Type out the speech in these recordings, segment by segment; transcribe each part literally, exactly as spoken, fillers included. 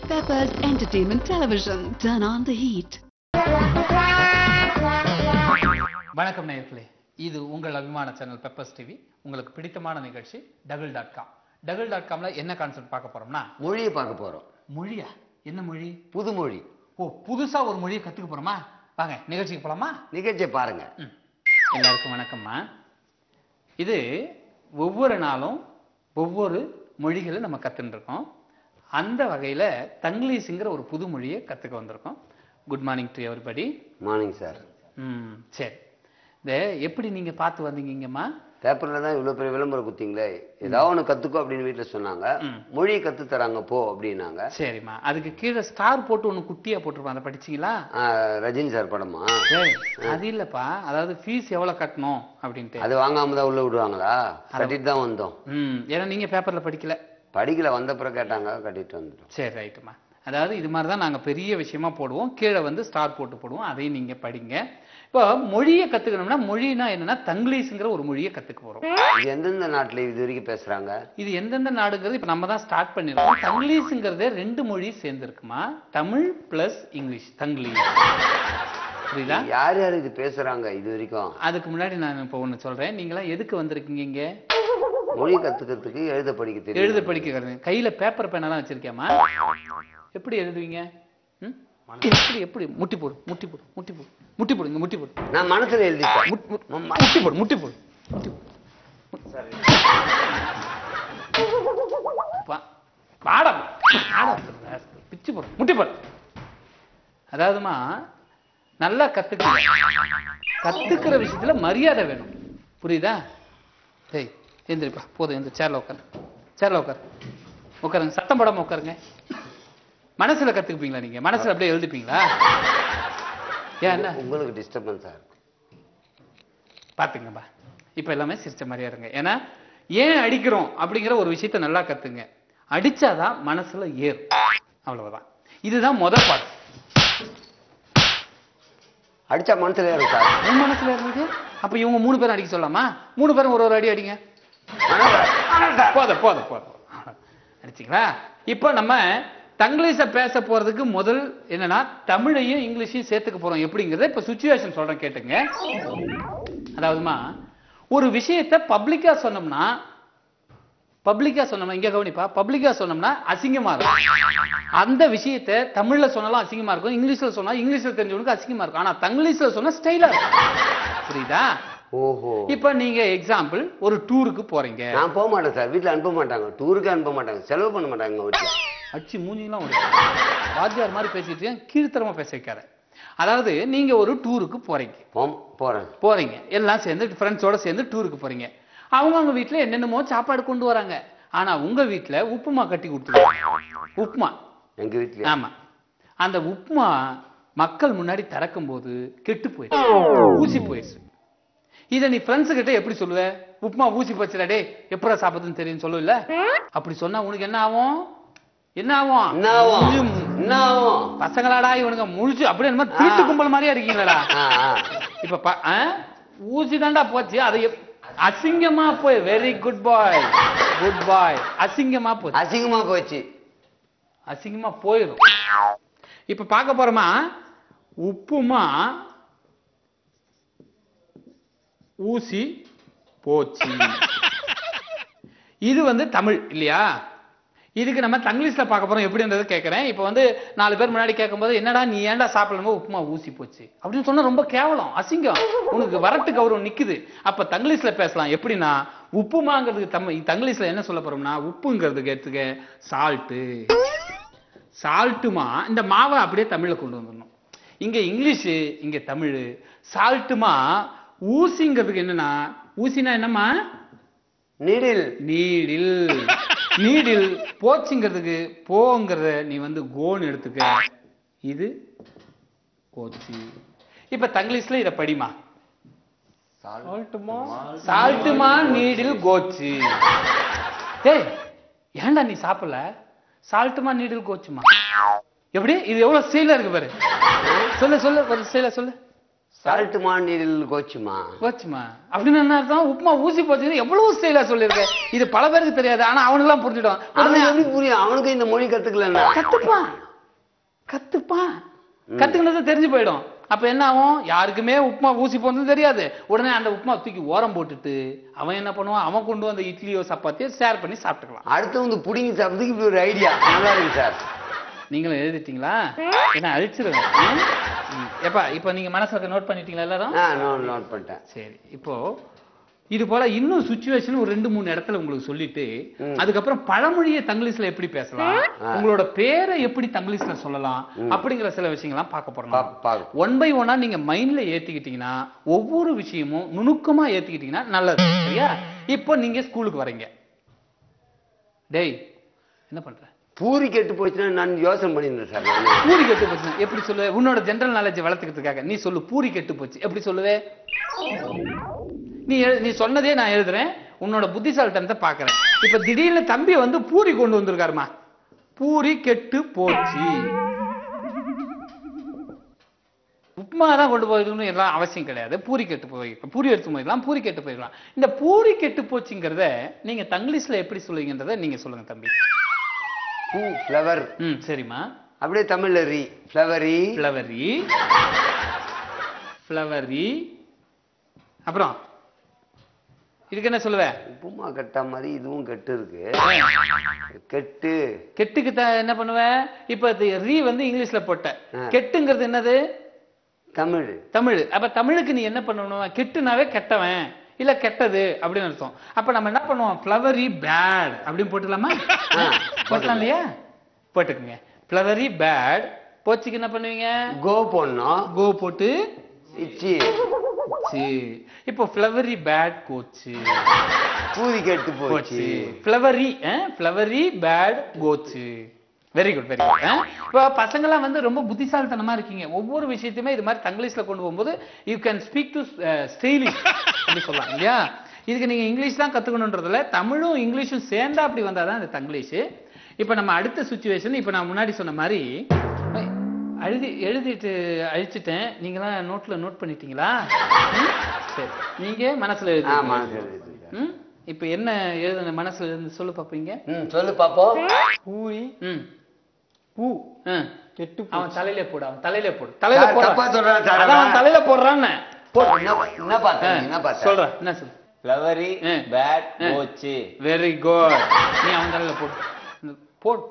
Peppers Entertainment Television. Turn on the heat. வணக்கம் நேயர்களே, இது உங்கள் அபிமான சேனல் பெப்பர்ஸ் டிவி. உங்களுக்கு பிடித்தமான நிகழ்ச்சி டகுல் டாட் காம். டகுல் டாட் காம்ல என்ன கான்செப்ட் பார்க்க போறோம்னா, மொழியை பார்க்க போறோம். மொழியா? என்ன மொழி? புது மொழி. ஓ, புதுசா ஒரு மொழியை கத்துக்க போறோமா? வாங்க நிகழ்ச்சிக்கு போலாமா? நிகழ்ச்சியை பாருங்க. எல்லாருக்கும் வணக்கம்மா. இது ஒவ்வொரு நாளும் ஒவ்வொரு மொழிகளை நம்ம கத்துட்டு இருக்கோம். அந்த வகையில தங்கிலீஷ்ங்கிற ஒரு புது மொழியை கத்துக்க வந்திருக்கோம். Good morning to everybody. Morning sir. ம், சரி. இந்த எப்படி நீங்க பார்த்து வந்தீங்கம்மா? பேப்பர்ல தான் இவ்வளவு பெரிய விளம்பரம் குத்திங்களே, ஏதாவது ஒண்ணு கத்துக்கோ அப்படின்னு வீட்டுல சொன்னாங்க. மொழியை கத்து தராங்க போ அப்படின்னாங்க. சரிம்மா, அதுக்கு கீழே ஸ்டார் போட்டு ஒண்ணு குட்டியா போட்டிருப்பாங்க, அதை படிச்சீங்களா? ரஜினி சார் படமா? சரி, அது இல்லப்பா, அதாவது ஃபீஸ் எவ்வளவு கட்டணும் அப்படின்ட்டு. அது வாங்காம தான் உள்ள விடுவாங்களா? கட்டிட்டு தான் வந்தோம். ம், ஏன்னா நீங்க பேப்பர்ல படிக்கல. படிக்கல, வந்த பிறகு கேட்டாங்க, கட்டிட்டு வந்துட்டோம். சரி, ரைட்டுமா. அதாவது இது மாதிரி தான் நாங்கள் பெரிய விஷயமா போடுவோம், கீழே வந்து ஸ்டார் போட்டு போடுவோம், அதையும் நீங்கள் படிங்க. இப்போ மொழியை கற்றுக்கணும்னா, மொழினா என்னன்னா தங்கிலீஷ்ங்கிற ஒரு மொழியை கற்றுக்க போகிறோம். இது எந்தெந்த நாட்டில் இது வரைக்கும் பேசுகிறாங்க? இது எந்தெந்த நாடுங்கிறது இப்போ நம்ம தான் ஸ்டார்ட் பண்ணிருக்கோம். தங்கிலீஷுங்கிறதே ரெண்டு மொழி சேர்ந்துருக்குமா, தமிழ் ப்ளஸ் இங்கிலீஷ், தங்கிலீஷ். புரியுதா? யார் யார் இது பேசுகிறாங்க இது வரைக்கும்? அதுக்கு முன்னாடி நான் இப்போ ஒன்று சொல்கிறேன். நீங்களாம் எதுக்கு வந்திருக்கீங்க இங்கே? மொழி கற்றுக்கிறதுக்கு, எழுத படிக்க தெரியும். எழுத படிக்க கையில் பேப்பர் பேனெல்லாம் வச்சிருக்கியாமா? எப்படி எழுதுவீங்க? ம், எப்படி எப்படி முட்டி போடு, முட்டி போடு, முட்டி போடு, முட்டி போடு, இங்க முட்டி போடு. நான் மனசுல எழுதிட்டேன். முட்டி போடு, முட்டி போடு, முட்டி போடு. பாடம் பிச்சு போடு, முட்டி போடு. அதாவதுமா, நல்லா கத்துக்க, கத்துக்கிற விஷயத்துல மரியாதை வேணும். புரியுதா? டேய் எந்திரிப்பா, போதும், எந்த சேர்ல உட்காரு, சேர்ல உட்காரு, உட்காருங்க, சத்தம் போடாம உட்காருங்க. மனசுல கத்துக்குப்பீங்களா நீங்க? மனசுல அப்படியே எழுதிப்பீங்களா? ஏன் என்ன உங்களுக்கு டிஸ்டர்பன்ஸா இருக்கு? பாத்துங்கப்பா, இப்ப எல்லாமே சிரிச்ச மாதிரியா இருங்க. ஏன்னா ஏன் அடிக்கிறோம் அப்படிங்கிற ஒரு விஷயத்த நல்லா கத்துங்க. அடிச்சாதான் மனசுல ஏறும், அவ்வளவுதான். இதுதான் முதல் பாட்டு. அடிச்சா மனசுல ஏறும் சார். உன் மனசுல இருக்கு. அப்ப இவங்க மூணு பேரும் அடிக்க சொல்லாமா? மூணு பேரும் ஒரு ஒரு அடி அடிங்க. போத போத போத அடிச்சிங்களா? இப்போ நம்ம தங்கிலீஷ பேச போறதுக்கு முதல் என்னன்னா, தமிழையும் இங்கிலீஷையும் சேர்த்துக்க போறோம். எப்படிங்கிறத இப்ப சுச்சுவேஷன் சொல்றேன், கேட்டுங்க. அதாவதுமா, ஒரு விஷயத்தை பப்ளிக்கா சொன்னோம்னா, பப்ளிக்கா சொன்னோம்னா, இங்க கவனிப்பா, பப்ளிக்கா சொன்னோம்னா அசிங்கமா இருக்கும். அந்த விஷயத்தை தமிழ்ல சொன்னாலும் அசிங்கமா இருக்கும், இங்கிலீஷ்ல சொன்னா, இங்கிலீஷ்ல தெரிஞ்சவனுக்கு அசிங்கமா இருக்கும். ஆனா தங்கிலீஷ்ல சொன்னா ஸ்டைலா இருக்கும். புரியுதா? ஓஹோ. இப்ப நீங்க எக்ஸாம்பிள் ஒரு டூருக்கு போறீங்க. நான் போக மாட்டேன் சார், வீட்டுல அனுப்ப மாட்டாங்க, டூருக்கு அனுப்ப மாட்டாங்க, செலவு பண்ண மாட்டாங்க எங்க வீட்டுல. அச்சு மூஞ்சிலாம் ஒரு வாத்தியார் மாதிரி பேசிட்டு கீழ்த்தரமா பேச வைக்காத. அதாவது நீங்க ஒரு டூருக்கு போறீங்க. போறேன் போறீங்க எல்லாம் சேர்ந்து ஃப்ரெண்ட்ஸோட சேர்ந்து டூருக்கு போறீங்க. அவங்க அவங்க வீட்டுல என்னென்னமோ சாப்பாடு கொண்டு வராங்க. ஆனா உங்க வீட்டுல உப்புமா கட்டி கொடுத்துருவாங்க. உப்புமா எங்க வீட்டுல. ஆமா. அந்த உப்புமா மக்கள் முன்னாடி திறக்கும் போது கெட்டு போயிடுச்சு, ஊசி போயிடுச்சு. இதை நீ ஃப்ரெண்ட்ஸு கிட்ட எப்படி சொல்லுவ? உப்புமா ஊசி போச்சுடா டே, எப்படா சாப்பிடுதுன்னு தெரியும் சொல்லுவல? அப்படி சொன்னா உனக்கு என்ன ஆகும்? என்ன ஆகும்? பசங்களாடா இவனுங்க முழிச்சு அப்படியே என்ன திருட்டு கும்பல் மாதிரியா இருக்கீங்களா? இப்ப ஊசி தாண்டா போச்சு, அதை அசிங்கமா போய், very good boy, good boy, அசிங்கமா போச்சு, அசிங்கமா போச்சு, அசிங்கமா போயிடும். இப்ப பார்க்க போறோமா, உப்புமா ஊசி போச்சு. இது வந்து தமிழ் இல்லையா? இதுக்கு நம்ம தங்கிலீஷ்ல பார்க்க போறோம். எப்படின்றது கேட்கிறேன். இப்ப வந்து நாலு பேர் முன்னாடி கேட்கும்போது, என்னடா நீ ஏன்டா சாப்பிடணும், உப்புமா ஊசி போச்சு அப்படின்னு சொன்னா ரொம்ப கேவலம், அசிங்கம், உனக்கு வரட்டு கௌரவம் நிக்குது. அப்ப தங்கிலீஷ்ல பேசலாம். எப்படின்னா, உப்புமாங்கிறதுக்கு தமிழ் தங்கிலீஷ்ல என்ன சொல்ல போறோம்னா, உப்புங்கிறதுக்கு எடுத்துக்க சால்ட்டு. சால்ட்டுமா, இந்த மாவை அப்படியே தமிழ்ல கொண்டு வந்துடணும். இங்க இங்கிலீஷ், இங்க தமிழ். சால்ட்டுமா, ஊசிங்கிறதுக்கு என்னன்னா, ஊசினா என்னமா? நீடில். நீடில். நீடில். போச்சுங்கிறதுக்கு போங்கிறத நீ வந்து கோன் எடுத்துக்க, இது போச்சு. இப்ப தங்கிலீஷ்ல இத படிமா. சால்ட்டுமா, சால்ட்டுமா நீடில் கோச்சு. டேய் ஏன்டா நீ சாப்பிடல? சால்ட்டுமா நீடில் கோச்சுமா. எப்படி? இது எவ்வளவு ஸ்டைலா இருக்கு பாரு. சொல்லு சொல்லு, ஒரு ஸ்டைலா சொல்லு. சால்ட் மாநில கோச்சுமா கோச்சுமா அப்படின்னு என்ன அர்த்தம்? உப்புமா ஊசி போச்சு எவ்வளவு ஸ்டைலா சொல்லியிருக்க. இது பல பேருக்கு தெரியாது, ஆனா அவனுக்கு எல்லாம் புரிஞ்சிடும். அவனுக்கு எப்படி புரியும்? அவனுக்கு இந்த மொழி கத்துக்கலன்னா கத்துப்பான் கத்துப்பான் கத்துக்கினது தெரிஞ்சு போயிடும். அப்ப என்ன ஆகும்? யாருக்குமே உப்புமா ஊசி போனது தெரியாது. உடனே அந்த உப்புமா தூக்கி ஓரம் போட்டுட்டு அவன் என்ன பண்ணுவான்? அவன் கொண்டு வந்த இட்லியோ சப்பாத்தியோ ஷேர் பண்ணி சாப்பிட்டுக்கலாம். அடுத்து வந்து புடிங்கி சாப்பிட்றதுக்கு இப்படி ஒரு ஐடியா நல்லா இருக்கு சார். நீங்களும் எழுதிட்டீங்களா? என்ன அழிச்சிருவேன். எப்பா இப்ப நீங்க மனசுல நோட் பண்ணிட்டீங்களா எல்லாரும்? நோட் பண்ணிட்டேன். சரி, இப்போ இது போல இன்னும் சிச்சுவேஷன் ஒரு ரெண்டு மூணு இடத்துல உங்களுக்கு சொல்லிட்டு அதுக்கப்புறம் பழமொழியை தங்கிலீஷ்ல எப்படி பேசலாம், உங்களோட பேரை எப்படி தங்கிலீஷ்ல சொல்லலாம் அப்படிங்கிற சில விஷயங்கள்லாம் பார்க்க போறோம். ஒன் பை ஒன்னா நீங்க மைண்ட்ல ஏத்திக்கிட்டீங்கன்னா ஒவ்வொரு விஷயமும் நுணுக்கமா ஏத்திக்கிட்டீங்கன்னா நல்லது. சரியா? இப்போ நீங்க ஸ்கூலுக்கு வரீங்க. டேய் என்ன பண்ற? பூரி கெட்டு போச்சுன்னா நான் யோசனை பண்ணிருந்தேன் சார். பூரி கெட்டு போச்சுன்னா எப்படி சொல்லுவே? உன்னோட ஜெனரல் நாலேஜ் வளர்த்துக்கிறதுக்காக நீ சொல்லு. பூரி கெட்டு போச்சு எப்படி சொல்லுவே? நீ நீ சொன்னதே நான் எழுதுறேன், உன்னோட புத்திசாலித்தனத்தை பாக்குறேன். இப்ப திடீர்னு தம்பி வந்து பூரி கொண்டு வந்திருக்காருமா. பூரி கெட்டு போச்சு. உப்புமா தான் கொண்டு போயிருக்கணும் எல்லாம் அவசியம் கிடையாது. பூரி கெட்டு போயிருக்கலாம், பூரி எடுத்து போயிருக்கலாம், பூரி கெட்டு போயிருக்கலாம். இந்த பூரி கெட்டு போச்சுங்கிறத நீங்க தங்கிலீஷ்ல எப்படி சொல்லுவீங்கன்றத நீங்க சொல்லுங்க தம்பி. பூ ஃப்ளவர். ம் சரிம்மா. அப்படியே தமிழ்ல ரி ஃப்ளவரி ஃப்ளவரி ஃப்ளவரி. அப்புறம் இதுக்கு என்ன சொல்லுவ? உப்புமா கெட்டா மாதிரி இதுவும் கெட்டு இருக்கு. கெட்டு கெட்டுக்கு என்ன பண்ணுவ? இப்ப ரீ வந்து இங்கிலீஷ்ல போட்ட, கெட்டுங்கிறது என்னது? தமிழ். தமிழ். அப்ப தமிழுக்கு நீ என்ன பண்ணணும்? கெட்டுனாவே கெட்டவன் இல்ல கெட்டது அப்படின்னு அர்த்தம். அப்ப நம்ம என்ன பண்ணுவோம்? ஃப்ளவரி பேட் அப்படின்னு போட்டுக்கலாமா? போட்டலாம் இல்லையா? போட்டுக்குங்க. ஃப்ளவரி பேட் போச்சுக்கு என்ன பண்ணுவீங்க? கோ போடணும். கோ போட்டு இச்சி. இப்போ ஃப்ளவரி பேட் கோச்சு. பூரி கெட்டு போச்சு. ஃப்ளவரி ஃப்ளவரி பேட் கோச்சு. Very good very good. இப்போ பசங்களாம் வந்து ரொம்ப புத்திசாலித்தனமா இருக்கீங்க. ஒவ்வொரு விஷயத்தையுமே இது மாதிரி தங்கிலீஷ்ல கொண்டு போகும்போது you can speak to stylish அப்படி சொல்லலாம் இல்லையா? இதுக்கு நீங்க இங்கிலீஷ் தான் கத்துக்கணுன்றதுல தமிழும் இங்கிலீஷும் சேர்ந்தா அப்படி வந்தாதான் இந்த தங்கிலீஷ். இப்போ நம்ம அடுத்த சிச்சுவேஷன், இப்போ நான் முன்னாடி சொன்ன மாதிரி எழுதி எழுதிட்டு அழிச்சிட்டேன். நீங்களாம் நோட்ல நோட் பண்ணிட்டீங்களா? சரி, நீங்க மனசுல எழுதி. இப்ப என்ன எழுதுன மனசுல இருந்து சொல்லு பாப்பீங்க. சொல்லு பாப்போம். பூரி பூ கெட்டு அவன் தலையில போடு. அவன் தலையில போடு. தலையில போடுறான். அவன் தலையில போடுறான்னு என்ன பார்த்தேன்? என்ன பார்த்தேன்? சொல்றேன். என்ன சொல்லு? ஃப்ளவரி பேட் போச்சு. Very good. நீ அவன் தலையில போடு. போடு.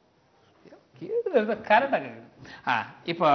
கரெக்டா கேக்குது. இப்போ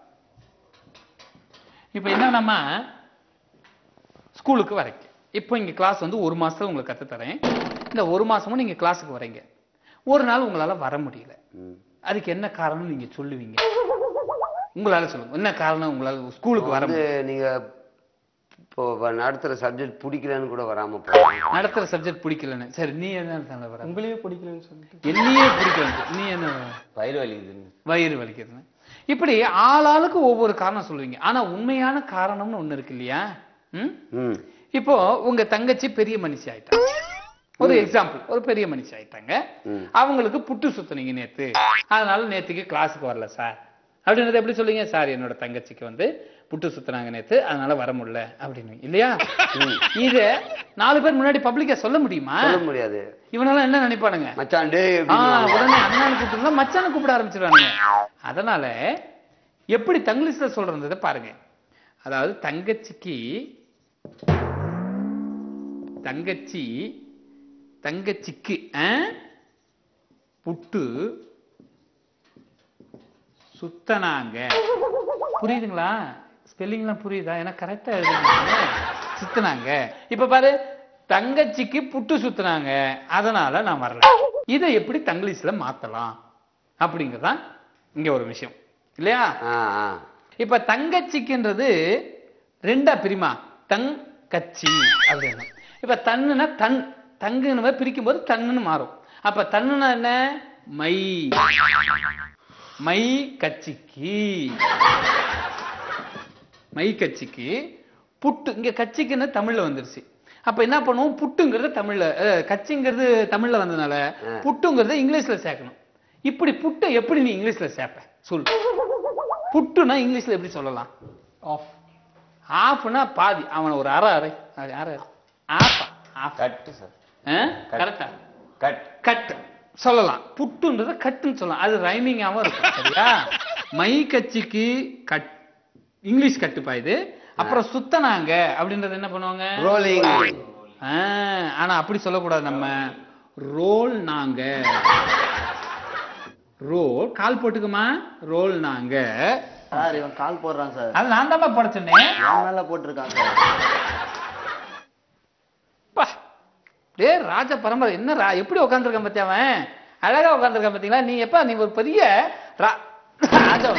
இப்போ என்னன்னா ஸ்கூலுக்கு வரீங்க. இப்போ இங்க கிளாஸ் வந்து ஒரு மாசத்துல உங்களுக்கு கத்து தரேன். இந்த ஒரு மாசமும் நீங்க கிளாஸுக்கு வரீங்க. ஒரு நாள் உங்களால வர முடியல. அதுக்கு என்ன காரணம் நீங்க சொல்லுவீங்க? உங்களால சொல்லுங்க என்ன காரணம் உங்களால ஸ்கூலுக்கு வர முடியல? நீங்க இப்போ நடத்துற சப்ஜெக்ட் பிடிக்கலன்னு கூட வராம போறீங்க. நடத்துற சப்ஜெக்ட் பிடிக்கலன்னு. சரி, நீ என்ன வர? உங்களையே பிடிக்கலன்னு சொல்லிட்டு என்னையே பிடிக்கல. நீ என்ன? வயிறு வலிக்குதுன்னு. வயிறு வலிக்குதுன்னு. இப்படி ஆளாளுக்கு ஒவ்வொரு காரணம் சொல்லுவீங்க. ஆனா உண்மையான காரணம்னு ஒண்ணு இருக்கு இல்லையா? ம் இப்போ உங்க தங்கச்சி பெரிய மனுஷி ஆயிட்டாங்க. ஒரு எக்ஸாம்பிள், ஒரு பெரிய மனுஷி ஆயிட்டாங்க. அவங்களுக்கு புட்டு சுத்துனீங்க நேத்து, அதனால நேத்துக்கு கிளாஸுக்கு வரல சார் அப்படின்றது எப்படி சொல்லுங்க? சார் என்னோட தங்கச்சிக்கு வந்து புட்டு சுத்துனாங்க நேத்து, அதனால வர முடியல அப்படின்னு இல்லையா? இது நாலு பேர் முன்னாடி பப்ளிக்கா சொல்ல முடியுமா? சொல்ல முடியாது. இவனெல்லாம் என்ன நினைப்பானுங்க? மச்சான் டே உடனே அண்ணான்னு கூப்பிட்டு மச்சான கூப்பிட ஆரம்பிச்சிருவானுங்க. அதனால எப்படி தங்கிலீஷ்ல சொல்றதை பாருங்க. அதாவது தங்கச்சிக்கு தங்கச்சி தங்கச்சிக்கு புட்டு சுத்தனாங்க. புரியுதுங்களா? ஸ்பெல்லிங்லாம் புரியுதா? ஏன்னா கரெக்டா எழுதுங்க. சுத்தனாங்க. இப்ப பாரு, தங்கச்சிக்கு புட்டு சுத்தினாங்க, அதனால நான் வரல. இதை எப்படி தங்கிலீஷ்ல மாத்தலாம் அப்படிங்கறதான் இங்க ஒரு விஷயம் இல்லையா? இப்ப தங்கச்சிக்குன்றது ரெண்டா பிரிமா, தங் கச்சி அப்படின்னு. இப்ப தன்னுனா தன், தங்குன்னு பிரிக்கும் போது தன்னுன்னு மாறும். அப்ப தன்னுனா என்ன? மை, மை கச்சிக்கு, மை கச்சிக்கு புட்டு. இங்க கச்சிக்குன்னு தமிழ்ல வந்துருச்சு. அப்ப என்ன பண்ணுவோம்? புட்டுங்கிறது தமிழ்ல, கச்சிங்கிறது தமிழ்ல வந்ததுனால புட்டுங்கிறத இங்கிலீஷ்ல சேர்க்கணும். இப்படி புட்டை எப்படி நீ இங்கிலீஷ்ல சேர்ப்ப சொல்லு? புட்டுனா இங்கிலீஷ்ல எப்படி சொல்லலாம்? ஆஃப் ஆஃப்னா பாதி, அவனை ஒரு அரை அரை அப்படி அரை ஆஃபா ஆஃப் கட்டு சார். கரெக்டா? கட் கட் சொல்லலாம். புட்டுன்றத கட்டுன்னு சொல்லலாம். அது ரைமிங்காவும் இருக்கும். சரியா? மை கட்சிக்கு கட் இங்கிலீஷ் கட்டுப்பா இது. அப்புறம் சுத்தனாங்க அப்படின்றது என்ன பண்ணுவாங்க? ரோலிங். ஆனா அப்படி சொல்லக்கூடாது. நம்ம ரோல் நாங்க ரோல் கால் போட்டுக்குமா ரோல் நாங்க. சார் இவன் கால் போடுறான் சார். அது நான் தான் போட சொன்னேன். நான் மேல போட்டிருக்கான் சார். டே ராஜ பரம்பரை என்ன ரா எப்படி உட்காந்துருக்கான் பத்தியா அவன்? அழகா உட்காந்துருக்கான் பாத்தீங்களா? நீ எப்ப நீ ஒரு பெரிய ராஜா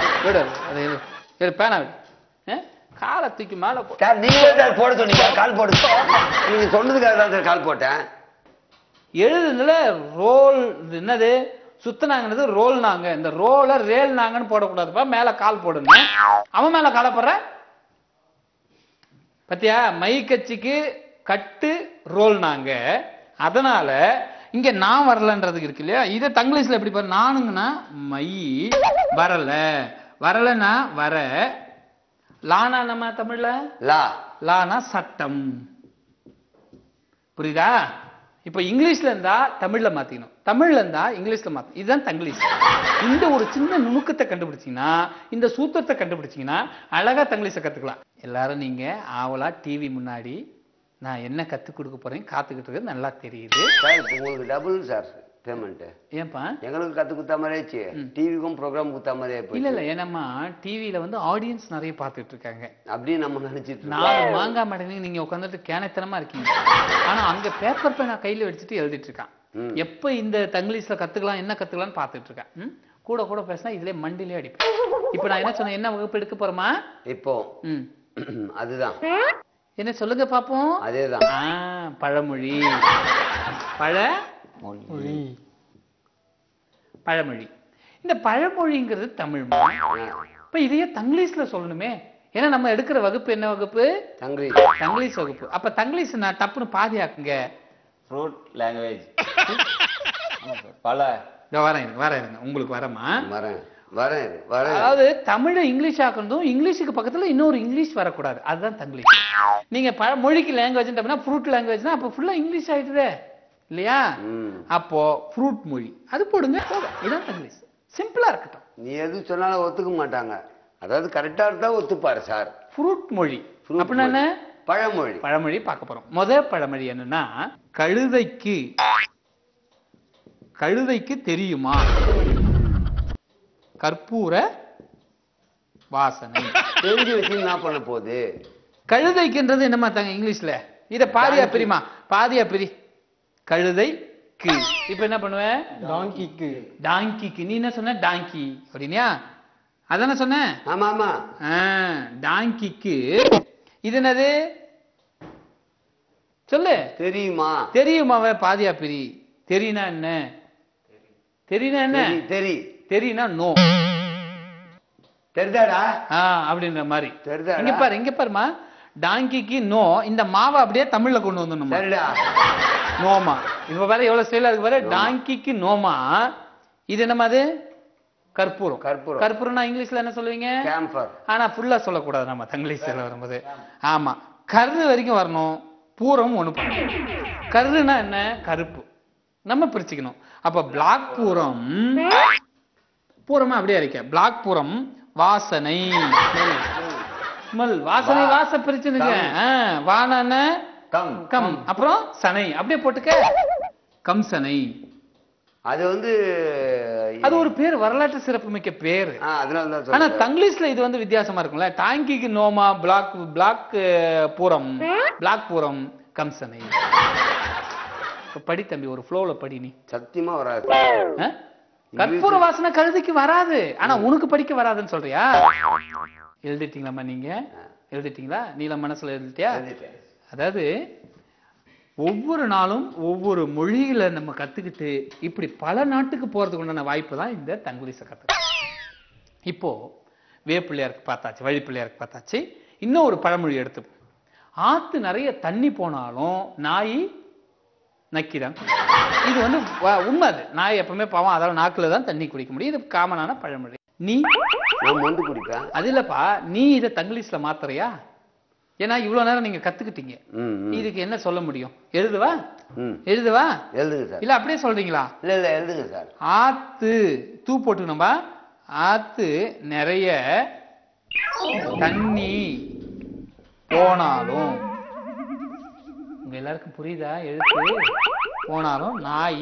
பேனா காலை தூக்கி மேல போ. சார் நீங்களே சார் போட சொன்னீங்க, கால் போடு. நீங்க சொன்னதுக்காக தான் சார் கால் போட்டேன். எழுதுல ரோல் என்னது சுத்தனாங்கன்னது ரோல் நாங்க. இந்த ரோல ரேல் நாங்கன்னு போடக்கூடாதுப்பா, மேல கால் போடுங்க. அவன் மேல காலை போடுற பத்தியா? மை கட்சிக்கு கட்டு ரோல் நாங்க. அதனால இங்க நான் வரலன்றதுக்கு இருக்கு இல்லையா? இதை தங்கிலீஷ்ல எப்படி பாரு? நானுங்கன்னா மை வரல, வரலன்னா வர. லானா நம்ம தமிழ்ல லா லானா சட்டம். புரியுதா? இப்ப இங்கிலீஷ்ல இருந்தா தமிழ்ல மாத்திக்கணும், தமிழ்ல இருந்தா இங்கிலீஷ்ல மாத்தணும். இதுதான் தங்கிலீஷ். இந்த ஒரு சின்ன நுணுக்கத்தை கண்டுபிடிச்சீங்கன்னா, இந்த சூத்திரத்தை கண்டுபிடிச்சீங்கன்னா அழகா தங்கிலீஷை கத்துக்கலாம். எல்லாரும் நீங்க ஆவலா டிவி முன்னாடி நான் என்ன கத்து கொடுக்க போறேன் காத்துக்கிட்டு இருக்கு நல்லா தெரியுது. சார் உங்களுக்கு டபுள் சார் பேமெண்ட். ஏன்பா? எங்களுக்கு கத்து குத்தா மாதிரியாச்சு, டிவிக்கும் ப்ரோக்ராம் குத்தா மாதிரியே போய். இல்ல இல்ல ஏன்னா டிவில வந்து ஆடியன்ஸ் நிறைய பாத்துட்டு இருக்காங்க. அப்படின்னு நம்ம நினைச்சிட்டு நாலு மாங்கா மடங்கு நீங்க உட்காந்துட்டு கேனத்தனமா இருக்கீங்க. ஆனா அங்க பேப்பர் பேனா கையில வச்சுட்டு எழுதிட்டு இருக்கான். எப்ப இந்த தங்கிலீஷ்ல கத்துக்கலாம் என்ன கத்துக்கலாம்னு பாத்துட்டு இருக்கேன். கூட கூட பேசினா இதுல மண்டிலே அடிப்பேன். இப்ப நான் என்ன சொன்னேன்? என்ன வகுப்பு எடுக்க போறோமா இப்போ? அதுதான் என்ன சொல்லுங்க பாப்போம். அதேதான் பழமொழி. பழமொழி பழமொழி. இந்த பழமொழிங்கிறது தமிழ் மொழி. இப்ப இதையே தங்கிலீஷ்ல சொல்லணுமே. ஏன்னா நம்ம எடுக்கிற வகுப்பு என்ன வகுப்பு? தங்கிலீஷ். தங்கிலீஷ் வகுப்பு. அப்ப தங்கிலீஷ் நான் டப்புன்னு பாதி ஆக்குங்க. Fruit language. பல வரேன் வரேன் உங்களுக்கு வரமா வரேன் வரேன் வரேன். அதாவது தமிழை இங்கிலீஷ் ஆக்கணும், இங்கிலீஷுக்கு பக்கத்துல இன்னொரு இங்கிலீஷ் வரக்கூடாது. அதுதான் தங்கிலீஷ். நீங்க மொழிக்கு லாங்குவேஜ் ஃப்ரூட் லாங்குவேஜ்னா அப்ப ஃபுல்லா இங்கிலீஷ் ஆயிடுது இல்லையா? அப்போ ஃப்ரூட் மொழி அது போடுங்க. இதுதான் தங்கிலீஷ். சிம்பிளா இருக்கட்டும். நீ எது சொன்னாலும் ஒத்துக்க மாட்டாங்க. அதாவது கரெக்டா இருந்தா ஒத்துப்பாரு சார். ஃப்ரூட் மொழி அப்படின்னா என்ன? பழமொழி. பழமொழி பார்க்க போறோம். முதல் பழமொழி என்னன்னா, கழுதைக்கு கழுதைக்கு தெரியுமா கற்பூர வாசனை? தெரிஞ்சு வச்சு என்ன பண்ண போகுது? கழுதைக்குன்றது என்னமா தாங்க இங்கிலீஷ்ல? இத பாதியா பிரிமா, பாதியா பிரி. கழுதைக்கு இப்ப என்ன பண்ணுவேன்? டாங்கிக்கு. டாங்கிக்கு நீ என்ன சொன்ன? டாங்கி அப்படின்னா அதான சொன்ன? ஆமா ஆமா. டாங்கிக்கு இது என்னது சொல்லு? தெரியுமா? தெரியுமாவே பாதியா பிரி. தெரியுனா என்ன? தெரியுனா என்ன? தெரி தெரியுனா நோ. தெரிதாடா அப்படின்ற மாதிரி. இங்க பாரு இங்க பாருமா. டாங்கிக்கு நோ. இந்த மாவை அப்படியே தமிழ்ல கொண்டு வந்துடணும். நோமா. இப்ப வேற எவ்வளவு ஸ்டைலா இருக்கு பாரு. டாங்கிக்கு நோமா. இது என்னமா? அது கற்பூரம். கற்பூரம். கற்பூரம்னா இங்கிலீஷ்ல என்ன சொல்லுவீங்க? கேம்பர். ஆனா ஃபுல்லா சொல்லக்கூடாது நம்ம தங்கிலீஷ்ல வரும்போது. ஆமா கரு வரைக்கும் வரணும். பூரம் ஒண்ணு பண்ணணும். கருன்னா என்ன? கருப்பு. நம்ம பிரிச்சுக்கணும். அப்ப பிளாக் பூரம் பூரமா அப்படியே இருக்க. பிளாக் பூரம் வாசனை. ஸ்மெல் வாசனை வாச பிரிச்சுனுங்க. வான கம் கம் அப்புறம் சனை அப்படியே போட்டுக்க. கம் சனை. அது வந்து அது ஒரு பேர், வரலாற்று சிறப்பு மிக்க பேரு. ஆனா தங்கிலீஷ்ல இது வந்து வித்தியாசமா இருக்கும்ல. டாங்கிக்கு நோமா பிளாக் பிளாக் பூரம் பிளாக் பூரம் கம்சனை. படி தம்பி ஒரு ஃப்ளோல படி. நீ சத்தியமா வராது. கற்பூர வாசனை கழுதைக்கு வராது. ஆனா உனக்கு படிக்க வராதுன்னு சொல்றியா? எழுதிட்டீங்களாமா? நீங்க எழுதிட்டீங்களா? நீல மனசுல எழுதிட்டியா? அதாவது ஒவ்வொரு நாளும் ஒவ்வொரு மொழிகளை நம்ம கத்துக்கிட்டு இப்படி பல நாட்டுக்கு போறதுக்கு உண்டான வாய்ப்பு தான் இந்த தங்கிலீஷை கத்துக்க. இப்போ வேப்பிள்ளையாருக்கு பார்த்தாச்சு, வழிப்பிள்ளையாருக்கு பார்த்தாச்சு. இன்னும் ஒரு பழமொழி எடுத்துப்போம். ஆத்து நிறைய தண்ணி போனாலும் நாய் நக்கிதான். இது வந்து உண்மை. அது நாய் எப்பவுமே பாவம், அதால நாக்குல தான் தண்ணி குடிக்க முடியும். இது காமனான பழமொழி. நீ வந்து குடிப்பேன் அது இல்லப்பா. நீ இதை தங்கிலீஷ்ல மாத்துறியா? ஏன்னா இவ்வளவு நேரம் நீங்க கத்துக்கிட்டீங்க. ம், ம். இதுக்கு என்ன சொல்ல முடியும்? எழுதுவா? ம். எழுதுவா? எழுதுங்க சார். இல்ல அப்படியே சொல்றீங்களா? இல்ல இல்ல எழுதுங்க சார். ஆத்து தூ போட்டுக்கணும்பா. ஆத்து நிறைய தண்ணி போனாலும், உங்க எல்லாருக்கும் புரியுதா எழுத்து? போனாலும் நாய்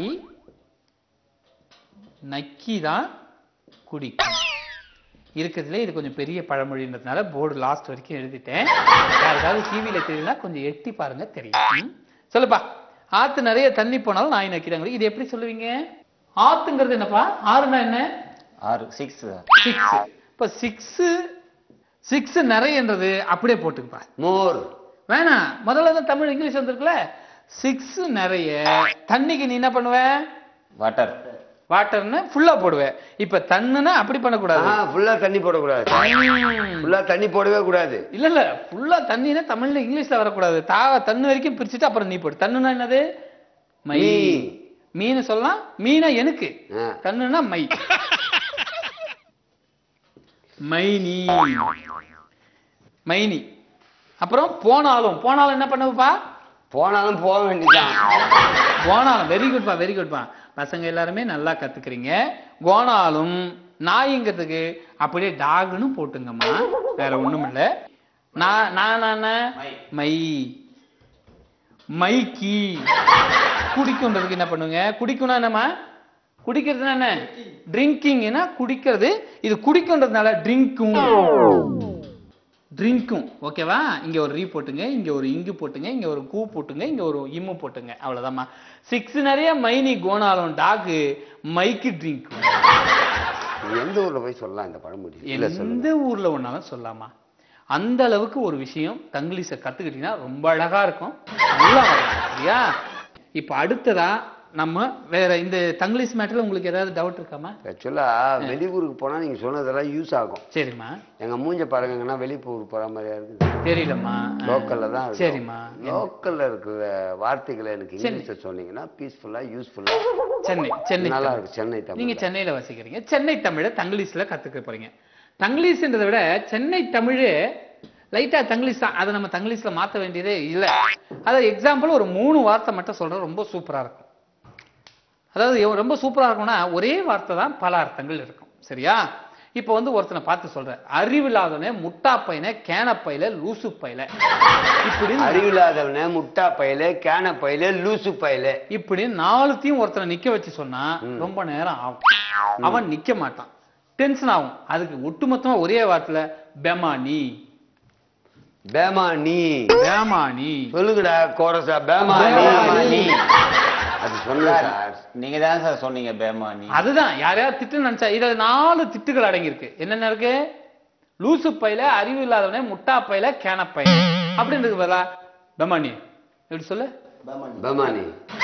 நக்கிதான் குடிக்கும். இருக்கிறதுல இது கொஞ்சம் பெரிய பழமொழின்றதுனால போர்டு லாஸ்ட் வரைக்கும் எழுதிட்டேன். யாருக்காவது டிவியில தெரியலனா கொஞ்சம் எட்டி பாருங்க, தெரியும். ம்? சொல்லுப்பா. ஆத்து நிறைய தண்ணி போனாலும் நாய் நக்கிதாங்க. இது எப்படி சொல்லுவீங்க? ஆத்துங்கிறது என்னப்பா? ஆறுனா என்ன? ஆறு சிக்ஸ் சிக்ஸ். இப்ப சிக்ஸ் சிக்ஸ் நிறையன்றது அப்படியே போட்டுக்கப்பா. மோர் வேணாம், முதல்ல தான் தமிழ் இங்கிலீஷ் வந்திருக்குல்ல. சிக்ஸ் நிறைய தண்ணிக்கு நீ என்ன பண்ணுவ? வாட்டர் வாட்டர்னு ஃபுல்லா போடுவேன். இப்ப தண்ணுன்னா அப்படி பண்ணக்கூடாது. ஃபுல்லா தண்ணி போடக்கூடாது. ஃபுல்லா தண்ணி போடவே கூடாது. இல்ல இல்ல ஃபுல்லா தண்ணினா தமிழ்ல இங்கிலீஷ்ல வரக்கூடாது. தா தண்ணு வரைக்கும் பிரிச்சுட்டு அப்புறம் நீ போடு. தண்ணுனா என்னது? மை. மீன் சொல்லலாம். மீனா எனக்கு, தண்ணுனா மை. மைனி மைனி. அப்புறம் போனாலும் போனாலும் என்ன பண்ணுவப்பா? போனாலும் போக வேண்டியதான். போனாலும். வெரி குட்பா, வெரி குட்பா. பசங்க எல்லாருமே நல்லா கத்துக்கிறீங்க. கோனாலும் நாய்ங்கிறதுக்கு அப்படியே டாக்னு போட்டுங்கம்மா, வேற ஒண்ணும் இல்ல. நான் நான் மை. மைக்கி. குடிக்கும்ன்றதுக்கு என்ன பண்ணுங்க? குடிக்கும்னா என்னம்மா? குடிக்கிறதுனா என்ன? ட்ரிங்கிங்னா குடிக்கிறது. இது குடிக்கும்ன்றதுனால ட்ரிங்கும். ட்ரிங்கும். ஓகேவா? இங்க ஒரு ரீ போட்டுங்க, இங்க ஒரு இங்கு போட்டுங்க, இங்க ஒரு கூ போட்டுங்க, இங்க ஒரு இம்மு போட்டுங்க. அவ்வளவுதாம்மா. சிக்ஸ் நிறைய மைனி கோனாலும் டாக் மைக்கு ட்ரிங்க். எந்த ஊர்ல போய் சொல்லலாம் இந்த பழமொழி? எந்த ஊர்ல ஒன்னாலும் சொல்லலாமா? அந்த அளவுக்கு ஒரு விஷயம் தங்கிலீஷ கத்துக்கிட்டீங்கன்னா ரொம்ப அழகா இருக்கும். நல்லா வரும். சரியா? இப்ப அடுத்ததா நம்ம வேற இந்த தங்கிலீஷ் மேட்டர்ல உங்களுக்கு ஏதாவது டவுட் இருக்காமா? ஆக்சுவலா வெளியூருக்கு போனா நீங்க சொன்னதெல்லாம் யூஸ் ஆகும். சரிம்மா. எங்க மூஞ்ச பாருங்கன்னா வெளியூர் போற மாதிரியா இருக்கு. தெரியலம்மா. லோக்கல்ல தான். சரிம்மா. லோக்கல்ல இருக்கிற வார்த்தைகளை எனக்கு இங்கிலீஷ்ல சொன்னீங்கன்னா பீஸ்ஃபுல்லா யூஸ்ஃபுல்லா. சென்னை சென்னை நல்லா இருக்கு. சென்னை தமிழ். நீங்க சென்னையில வசிக்கிறீங்க. சென்னை தமிழை தங்கிலீஷ்ல கத்துக்க போறீங்க. தங்கிலீஷ்ன்றதை விட சென்னை தமிழ் லைட்டா தங்கிலீஷ் தான். அதை நம்ம தங்கிலீஷ்ல மாத்த வேண்டியதே இல்லை. அதாவது எக்ஸாம்பிள் ஒரு மூணு வார்த்தை மட்டும் சொல்றேன், ரொம்ப சூப்பரா இருக்கும். அதாவது ரொம்ப சூப்பரா இருக்கும்னா ஒரே வார்த்தை தான் பல அர்த்தங்கள் இருக்கும். சரியா? இப்ப வந்து ஒருத்தனை பார்த்து சொல்ற, அறிவில்லாதவனே முட்டா பையனே கேன பையில லூசு பையில. இப்படி அறிவில்லாதவனே முட்டா பையில கேன பையில லூசு பையில இப்படி நாலுத்தையும் ஒருத்தனை நிக்க வச்சு சொன்னா ரொம்ப நேரம் ஆகும். அவன் நிக்க மாட்டான், டென்ஷன் ஆகும். அதுக்கு ஒட்டுமொத்தமா ஒரே வார்த்தையில பெமானி. பேமானி பேமானி சொல்லுங்கடா கோரஸா. பேமானி அது சொன்னா நீங்க தான் சார் சொன்னீங்க பேமானி. அதுதான் யாரையாவது திட்டு நினைச்சா. இதுல நாலு திட்டுகள் அடங்கி இருக்கு. என்னென்ன இருக்கு? லூசு பையில, அறிவு இல்லாதவனே, முட்டா பையில, கேன பையில அப்படின்றது பதிலா பெமானி. எப்படி சொல்லு? பெமானி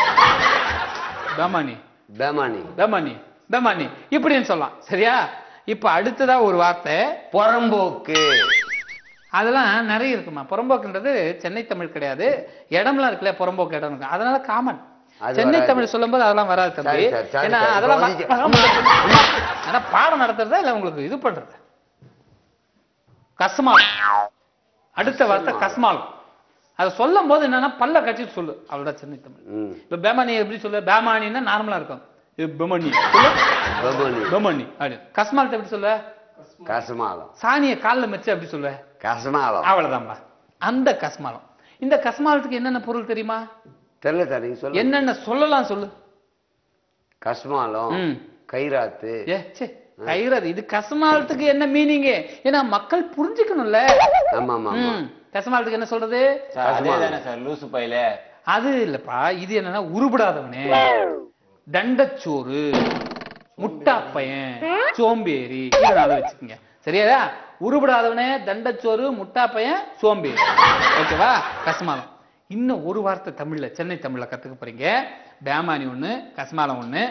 பெமானி பேமானி பெமானி பெமானி இப்படின்னு சொல்லலாம். சரியா? இப்ப அடுத்ததா ஒரு வார்த்தை புறம்போக்கு. அதெல்லாம் நிறைய இருக்குமா. புறம்போக்குன்றது சென்னை தமிழ் கிடையாது. இடம்லாம் இருக்குல்ல, புறம்போக்கு இடம் இருக்கு. அதனால காமன். சென்னை தமிழ் சொல்லும் போது அதெல்லாம் வராது தம்பி. ஏன்னா அதெல்லாம் ஆனா பாடம் நடத்துறதா இல்ல உங்களுக்கு இது பண்றது. கஸ்மால். அடுத்த வார்த்தை கஸ்மால். அதை சொல்லும் போது என்னன்னா பல்ல கட்சிட்டு சொல்லு. அவ்வளவுதான் சென்னை தமிழ். இப்ப பேமானி எப்படி சொல்லு? பேமானின்னா நார்மலா இருக்கும். இது பெமனி பெமனி அப்படி. கஸ்மால் எப்படி சொல்ல? கஸ்மாலம். சாணிய காலில் மெச்சு அப்படி சொல்லுவ? கஸ்மாலம். அவ்வளவுதான்பா. அந்த கஸ்மாலம். இந்த கஸ்மாலத்துக்கு என்னென்ன பொருள் தெரியுமா? தெரியல சார், நீங்க சொல்லுங்க. என்னென்ன சொல்லலாம் சொல்லு. கஸ்மாலம், கைராத்து. ஏ சே கைராத்து. இது கஸ்மாலத்துக்கு என்ன மீனிங்? ஏன்னா மக்கள் புரிஞ்சுக்கணும்ல. ஆமா ஆமா. கஸ்மாலத்துக்கு என்ன சொல்றது? அதேதானே சார் லூசு பையில. அது இல்லப்பா. இது என்னன்னா உருப்படாதவனே, தண்டச்சோறு, முட்டா பையன், சோம்பேறி. இதனால வச்சுக்கோங்க. சரியா? உருப்படாதவனே, தண்டச்சோறு, முட்டா பையன், சோம்பேறி. ஓகேவா? கஸ்மாலம். இன்னும் ஒரு வார்த்தை தமிழ்ல, சென்னை தமிழ்ல கத்துக்க போறீங்க. பேமானி ஒண்ணு, கஸ்மாலம் ஒண்ணு.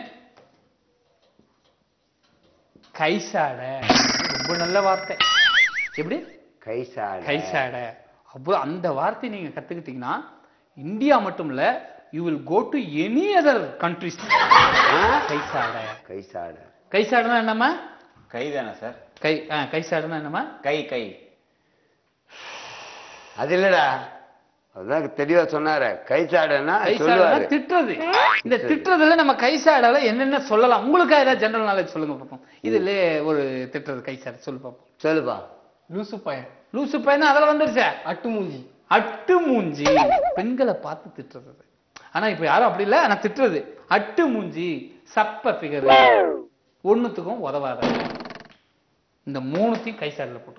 கைசாட. ரொம்ப நல்ல வார்த்தை. எப்படி? கைசாட. கைசாட. அப்போ அந்த வார்த்தை நீங்க கத்துக்கிட்டீங்கன்னா இந்தியா மட்டும் இல்ல, you will go to any other countries. கைசாட. கைசாட. கைசாடனா என்னமா? கை தானே சார்? கை. கைசாடனா என்னமா? கை கை அது இல்லடா அதான் தெளிவா சொன்னாரு கைசாடனா கைசாடனா சொல்லுவாரு திட்டுறது. இந்த திட்டுறதுல நம்ம கைசாடால என்னென்ன சொல்லலாம்? உங்களுக்கு ஏதாவது ஜெனரல் நாலேஜ் சொல்லுங்க பாப்போம். இதுல ஒரு திட்டுறது கைசாட சொல்லு பாப்போம். சொல்லுப்பா. லூசு பையன். லூசு பையனா அதுல வந்துருச்சே. அட்டு மூஞ்சி. அட்டு மூஞ்சி. பெண்களை பார்த்து திட்டுறது. ஆனா இப்ப யாரும் அப்படி இல்ல. ஆனா திட்டுறது அட்டு மூஞ்சி, சப்ப ஃபிகர், ஒண்ணுத்துக்கும் உதவாத. இந்த மூணுத்தையும் கைசாடல போட்டு.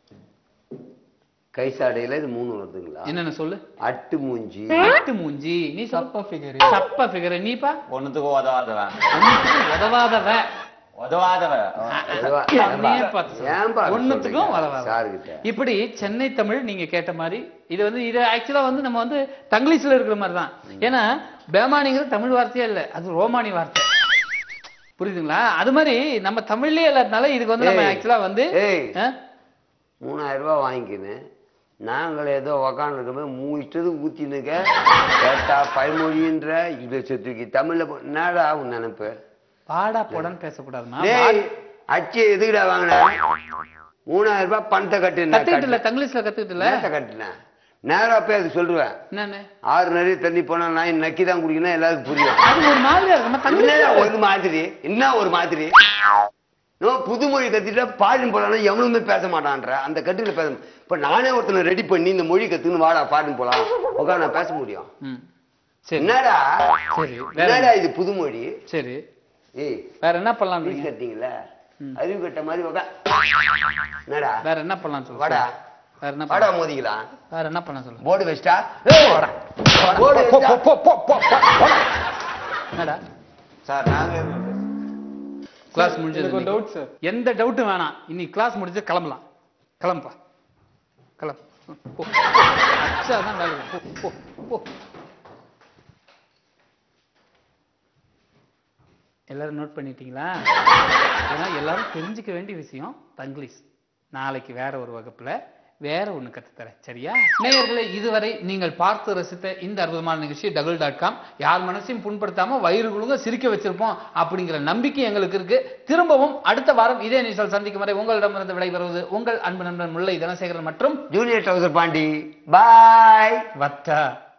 கைசாடையில இது மூணு வருதுங்களா? என்னன்னு சொல்லு. அட்டு மூஞ்சி. அட்டு மூஞ்சி. நீ சப்ப ஃபிகர். சப்ப ஃபிகர். நீப்பா? ஒண்ணுத்துக்கும் உதவாதவன். ஒண்ணுத்துக்கும் உதவாதவ. உதவாதவன். ஒண்ணுத்துக்கும் உதவாத. இப்படி சென்னை தமிழ் நீங்க கேட்ட மாதிரி இது வந்து இது ஆக்சுவலா வந்து நம்ம வந்து தங்கிலீஷ்ல இருக்கிற மாதிரி தான். ஏன்னா பேமானிங்கிறது தமிழ் வார்த்தையே இல்ல, அது ரோமானி வார்த்தை. புரியுதுங்களா? அது மாதிரி நம்ம தமிழ்லயே இல்லாதனால இதுக்கு வந்து நம்ம ஆக்சுவலா வந்து மூணாயிரம் ரூபாய் வாங்கிக்கினேன். நாங்கள் ஏதோ உக்காந்து மூச்சது ஊத்தினுக்க கேட்டா பைமொழின்ற இதை தூக்கி தமிழ்ல என்னடா உன் நினைப்பு? பாடா போடான்னு பேசக்கூடாதுமா. அச்சு எதுக்குடா வாங்கின? மூணாயிரம் ரூபாய் பணத்தை கட்டுன. கத்துக்கிட்டு இல்ல, தங்கிலீஷ்ல கத்துக்கிட்டு இல்ல. கட்டுனேன் நேரா போய் அது சொல்லுவேன். என்னன்னு? ஆறு நிறைய தண்ணி போனா நான் நக்கி தான் குடிக்கணும், எல்லாருக்கும் புரியும். அது ஒரு மாதிரியா இருக்கும். ஒரு மாதிரி என்ன ஒரு மாதிரி புதுமொழி கத்துட்டா பாடின்னு போலாம் எவனுமே பேச மாட்டான்ற அந்த கட்டுல பேச. இப்ப நானே ஒருத்தனை ரெடி பண்ணி இந்த மொழி கத்துன்னு வாடா பாடின்னு போலாம் உட்கா நான் பேச முடியும். என்னடா என்னடா இது புதுமொழி? சரி ஏய் வேற என்ன பண்ணலாம்? கட்டிங்களா அறிவு கட்ட மாதிரி உட்கா. என்னடா வேற என்ன பண்ணலாம் சொல்லு. வாடா வேற என்ன வாடா மோதிக்கலாம். வேற என்ன பண்ணலாம் சொல்லு. போர்டு வெஸ்டா போர்டு என்னடா சார்? நாங்க கிளாஸ் முடிஞ்சது. ஒரு டவுட் சார். எந்த டவுட்டும் வேணாம். இன்னைக்கு கிளாஸ் முடிஞ்சு கிளம்பலாம். கிளம்பா கிளம்பு. அச்சாதான் வேலை. போ போ. எல்லாரும் நோட் பண்ணிட்டீங்களா? ஏன்னா எல்லாரும் தெரிஞ்சுக்க வேண்டிய விஷயம் தங்கிலீஷ். நாளைக்கு வேற ஒரு வகுப்புல வேற ஒண்ணு கத்துத்தரேன். சரியா நேயர்களே? இதுவரை நீங்கள் பார்த்து ரசித்த இந்த அற்புதமான நிகழ்ச்சி டபுள் டாட் காம். யார் மனசையும் புண்படுத்தாம வயிறு குழுங்க சிரிக்க வச்சிருப்போம் அப்படிங்கிற நம்பிக்கை எங்களுக்கு இருக்கு. திரும்பவும் அடுத்த வாரம் இதே நிகழ்ச்சியில் சந்திக்கும் வரை உங்களிடமிருந்து விடைபெறுவது உங்கள் அன்பு நண்பன் முல்லை தனசேகரன் மற்றும் ஜூனியர் டவுசர் பாண்டி. பாய். வத்தா.